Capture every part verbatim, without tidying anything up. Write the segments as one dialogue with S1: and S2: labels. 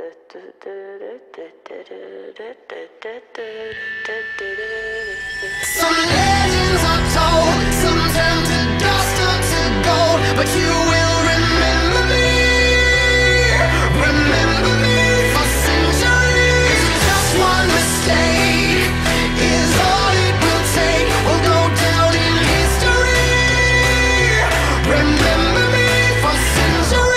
S1: Some legends are told, some turn to dust or to gold, but you will remember me, remember me for centuries. Just one mistake is all it will take. We'll go down in history. Remember me for centuries.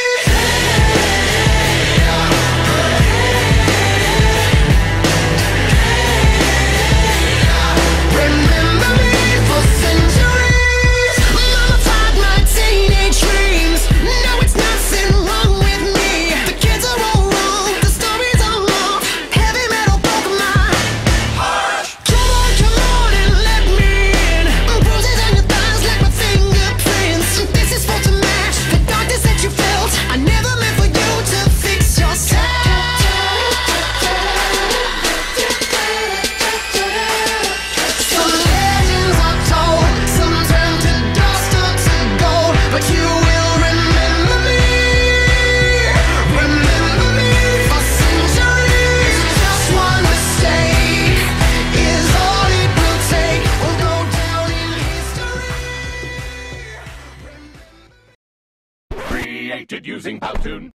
S1: Remember me for centuries. Mama tied my teenage dreams. No, it's nothing wrong with me. The kids are all wrong, the stories are long. Heavy metal broke my heart. Come on, come on and let me in. Bruises on your thighs like my fingerprints. This is for to match the darkness that you felt. I never meant for you to fix yourself. Some legends are told, some turn to dust or to gold, but you will remember me, remember me for centuries. Just one mistake is all it will take. We'll go down in history.
S2: Created using Powtoon.